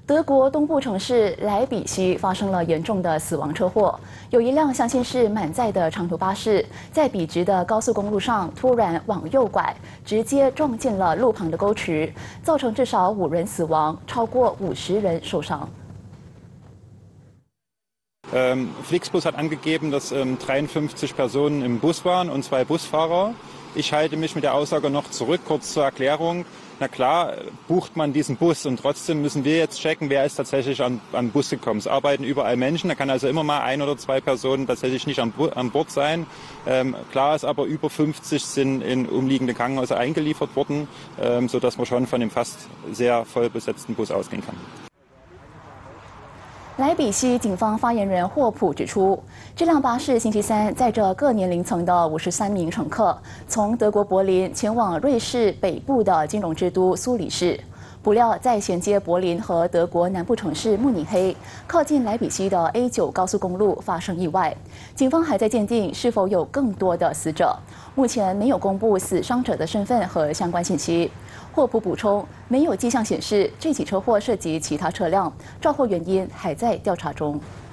德国东部城市莱比锡发生了严重的死亡车祸，有一辆相信是满载的长途巴士，在笔直的高速公路上突然往右拐，直接撞进了路旁的沟渠，造成至少5人死亡，超过50人受伤。 Flixbus hat angegeben, dass 53 Personen im Bus waren und 2 Busfahrer. Ich halte mich mit der Aussage noch zurück, kurz zur Erklärung. Na klar, bucht man diesen Bus und trotzdem müssen wir jetzt checken, wer ist tatsächlich an Bus gekommen. Es arbeiten überall Menschen, da kann also immer mal 1 oder 2 Personen tatsächlich nicht an Bord sein. Klar ist aber, über 50 sind in umliegende Krankenhäuser eingeliefert worden, sodass man schon von dem fast sehr voll besetzten Bus ausgehen kann. 莱比锡警方发言人霍普指出，这辆巴士星期三载着各年龄层的53名乘客，从德国柏林前往瑞士北部的金融之都苏黎世。不料，在衔接柏林和德国南部城市慕尼黑、靠近莱比锡的 A9 高速公路发生意外。警方还在鉴定是否有更多的死者，目前没有公布死伤者的身份和相关信息。 霍普补充，没有迹象显示这起车祸涉及其他车辆，肇祸原因还在调查中。